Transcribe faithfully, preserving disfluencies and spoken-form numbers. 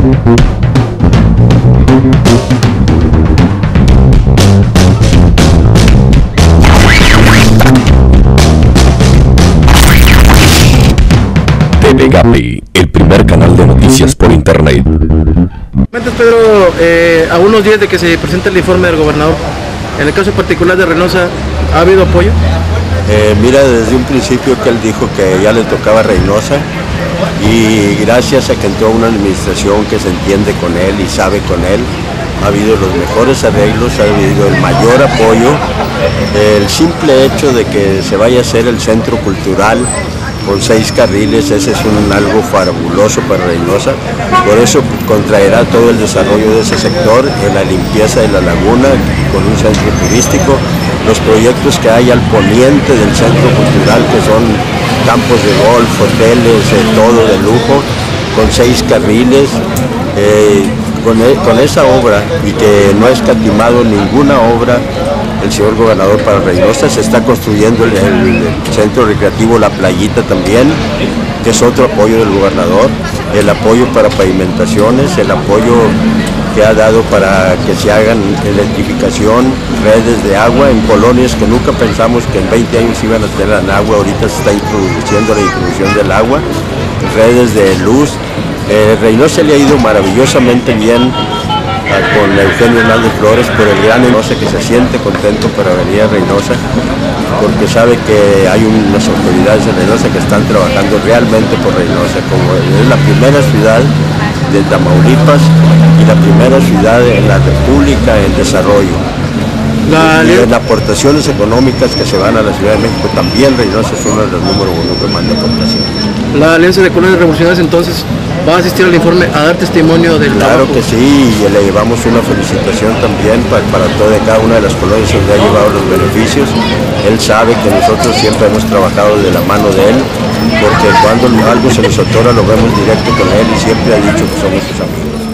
Telegapi, el primer canal de noticias por internet. Pedro, eh, a unos días de que se presente el informe del gobernador, en el caso particular de Reynosa, ¿ha habido apoyo? Eh, mira, desde un principio que él dijo que ya le tocaba a Reynosa, y gracias a que entró una administración que se entiende con él y sabe con él, ha habido los mejores arreglos, ha habido el mayor apoyo. El simple hecho de que se vaya a hacer el centro cultural con seis carriles, ese es un algo fabuloso para Reynosa, por eso contraerá todo el desarrollo de ese sector, en la limpieza de la laguna con un centro turístico, los proyectos que hay al poniente del centro cultural, que son campos de golf, hoteles, eh, todo de lujo, con seis carriles, eh, con, e, con esa obra, y que no ha escatimado ninguna obra el señor gobernador para Reynosa. Se está construyendo el, el centro recreativo La Playita también, que es otro apoyo del gobernador, el apoyo para pavimentaciones, el apoyo que ha dado para que se hagan electrificación, redes de agua en colonias que nunca pensamos que en veinte años iban a tener agua. Ahorita se está introduciendo la introducción del agua, redes de luz. Eh, Reynosa le ha ido maravillosamente bien con Eugenio Hernández Flores, por el gran Reynosa, que se siente contento para venir a Reynosa, porque sabe que hay unas autoridades de Reynosa que están trabajando realmente por Reynosa, como es la primera ciudad de Tamaulipas y la primera ciudad en la República en desarrollo. La, y en aportaciones económicas que se van a la Ciudad de México, también Reynosa es uno de los números uno que manda aportaciones. La Alianza de Colonias Revolucionarias entonces va a asistir al informe a dar testimonio del Claro trabajo. Que sí, y le llevamos una felicitación también para, para toda cada una de las colonias donde ha llevado los beneficios. Él sabe que nosotros siempre hemos trabajado de la mano de él, porque cuando algo se nos otorga lo vemos directo con él y siempre ha dicho que somos sus amigos.